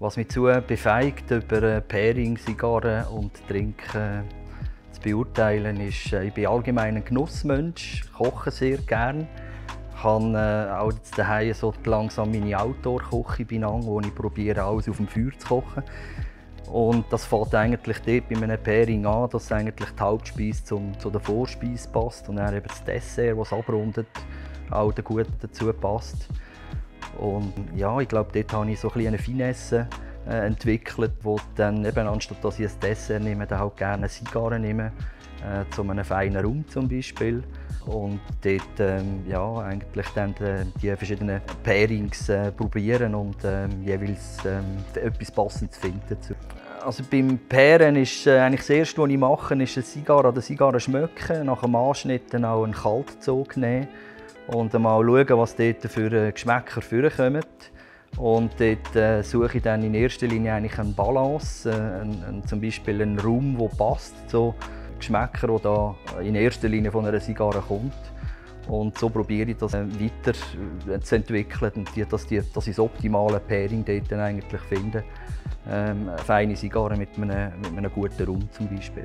Was mich dazu befähigt, über Pairing, Zigarren und Trinken zu beurteilen, ist, ich bin allgemein ein Genussmensch, koche sehr gern. Ich habe auch jetzt daheim so langsam meine Outdoor-Küche benannt, wo ich probiere, alles auf dem Feuer zu kochen. Und das fängt eigentlich dort bei einem Pairing an, dass eigentlich die Hauptspeise zu der Vorspeise passt und dann eben das Dessert, das es abrundet, auch gut dazu passt. Und ja, ich glaube, dort habe ich so eine Finesse entwickelt, wo dann eben, anstatt dass ich ein Dessert nehme, dann halt gerne eine Zigarre nehme, zu einem feinen Rum zum Beispiel. Und dort ja, eigentlich dann die verschiedenen Pairings probieren und jeweils etwas Passendes finden. Also beim Pairen ist eigentlich das Erste, was ich mache, ist eine Zigarre an der Zigarre schmecken, nach dem Anschnitt dann auch einen Kaltzug nehmen und mal schauen, was dort für Geschmäcker vorkommen. Und dort suche ich dann in erster Linie eigentlich eine Balance, zum Beispiel einen Raum, der passt zu Geschmäcker, die da in erster Linie von einer Zigarre kommt. Und so probiere ich das weiter zu entwickeln und dass ich das optimale Pairing dort dann eigentlich finde. Eine feine Zigarre mit einem guten Rum zum Beispiel.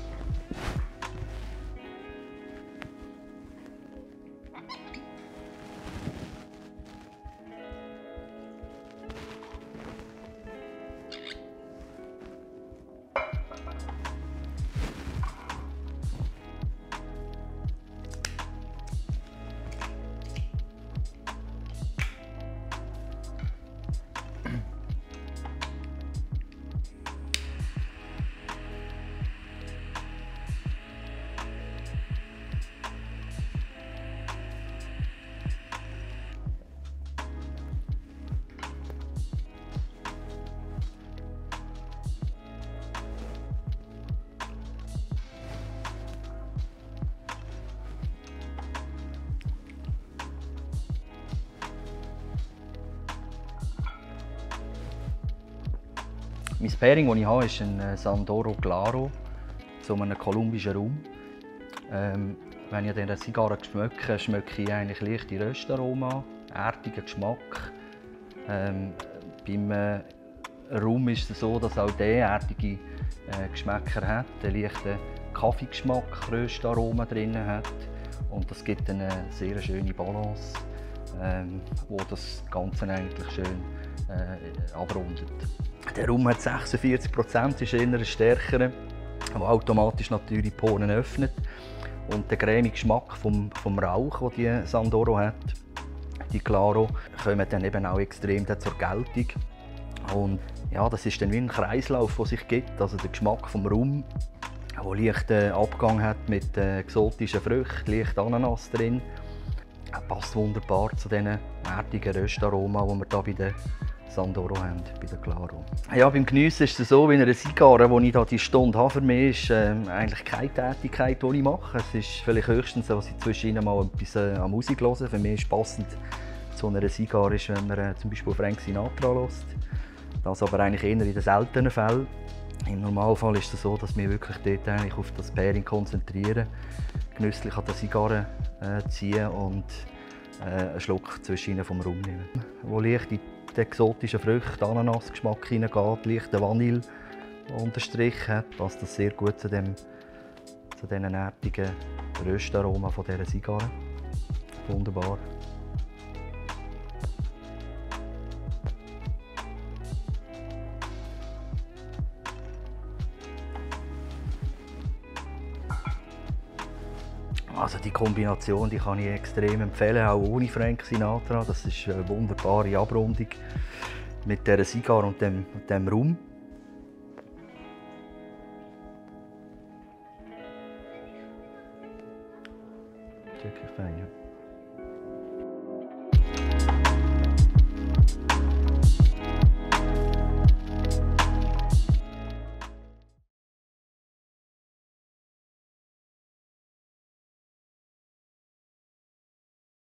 Mein Pairing, das ich habe, ist ein Sandoro Claro zu einem kolumbischen Rum. Wenn ich an dieser Zigarre schmecke, schmecke ich eigentlich leichte Röstaroma, erdigen Geschmack. Beim Rum ist es so, dass auch der erdige Geschmäcker hat, einen leichten Kaffeegeschmack, Röstaroma drin hat. Und das gibt eine sehr schöne Balance, wo das Ganze eigentlich schön abrundet. Der Rum hat 46%, ist eher ein stärkerer, der automatisch natürlich die Poren öffnet. Und der cremige Geschmack vom Rauch, den die Sandoro hat, die Claro, kommen dann eben auch extrem zur Geltung. Und ja, das ist dann wie ein Kreislauf, der sich gibt. Also der Geschmack vom Rum, der leichten Abgang hat mit exotischen Früchten, leicht Ananas drin. Passt wunderbar zu diesen erdigen Röstaromen, die wir hier bei der Sandoro haben, bei der Claro. Ja, beim Geniessen ist es so, wie eine Zigarre, die ich da die Stunde habe, für mich ist eigentlich keine Tätigkeit, die ich mache. Es ist vielleicht höchstens, dass ich zwischen ihnen mal etwas an Musik höre. Für mich ist passend zu einer Zigarre, ist, wenn man zum Beispiel Frank Sinatra hört. Das aber eigentlich eher in den seltenen Fällen. Im Normalfall ist es so, dass wir wirklich dort eigentlich auf das Pairing konzentrieren, genüsslich an der Zigarre ziehen und einen Schluck zwischen ihnen vom Rum nehmen. Wo leicht in die exotischen Früchte, Ananasgeschmack hineingeht, leichten Vanille unterstrich hat, passt das sehr gut zu diesen erdigen Röstaromen von dieser Zigarre. Wunderbar. Also die Kombination, die kann ich extrem empfehlen, auch ohne Frank Sinatra. Das ist eine wunderbare Abrundung mit dieser Zigarre und dem Rum. Wirklich fein, ja.